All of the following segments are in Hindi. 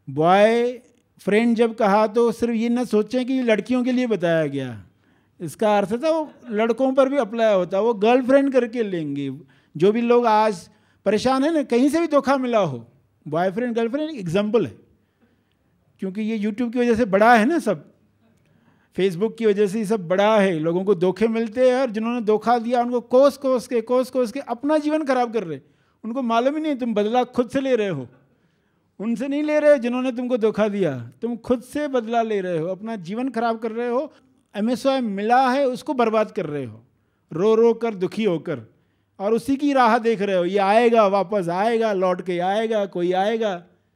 बॉय फ्रेंड जब कहा तो सिर्फ ये ना सोचें कि लड़कियों के लिए बताया गया, इसका अर्थ था वो लड़कों पर भी अप्लाई होता, वो गर्लफ्रेंड करके लेंगे। जो भी लोग आज परेशान है ना, कहीं से भी धोखा मिला हो, बॉयफ्रेंड गर्लफ्रेंड एग्जाम्पल है, क्योंकि ये यूट्यूब की वजह से बड़ा है ना, सब फेसबुक की वजह से ये सब बड़ा है, लोगों को धोखे मिलते हैं और जिन्होंने धोखा दिया उनको कोस कोस के अपना जीवन खराब कर रहे। उनको मालूम ही नहीं तुम बदला खुद से ले रहे हो, उनसे नहीं ले रहे हो जिन्होंने तुमको धोखा दिया, तुम खुद से बदला ले रहे हो, अपना जीवन खराब कर रहे हो। MSY मिला है उसको बर्बाद कर रहे हो, रो रो कर दुखी होकर, और उसी की राह देख रहे हो, ये आएगा वापस आएगा, लौट के आएगा, कोई आएगा।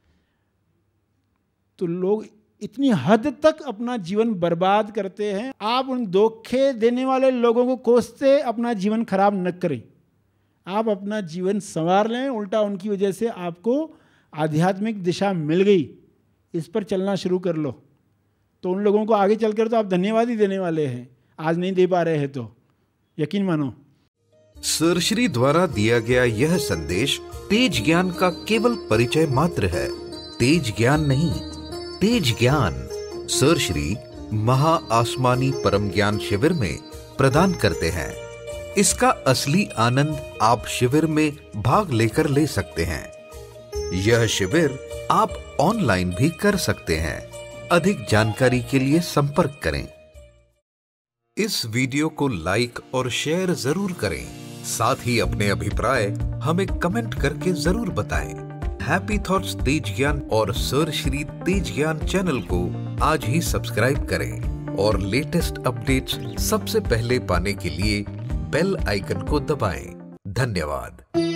तो लोग इतनी हद तक अपना जीवन बर्बाद करते हैं। आप उन धोखे देने वाले लोगों को कोसते अपना जीवन खराब न करें, आप अपना जीवन संवार लें। उल्टा उनकी वजह से आपको आध्यात्मिक दिशा मिल गई, इस पर चलना शुरू कर लो, तो उन लोगों को आगे चलकर तो आप धन्यवाद ही देने वाले हैं। आज नहीं दे पा रहे हैं तो यकीन मानो। सर श्री द्वारा दिया गया यह संदेश तेज ज्ञान का केवल परिचय मात्र है, तेज ज्ञान नहीं। तेज ज्ञान सर श्री महा आसमानी परम ज्ञान शिविर में प्रदान करते हैं। इसका असली आनंद आप शिविर में भाग लेकर ले सकते हैं। यह शिविर आप ऑनलाइन भी कर सकते हैं। अधिक जानकारी के लिए संपर्क करें। इस वीडियो को लाइक और शेयर जरूर करें। साथ ही अपने अभिप्राय हमें कमेंट करके जरूर बताएं। हैप्पी थॉट्स तेज ज्ञान और सर श्री तेज ज्ञान चैनल को आज ही सब्सक्राइब करें और लेटेस्ट अपडेट्स सबसे पहले पाने के लिए बेल आइकन को दबाएं। धन्यवाद।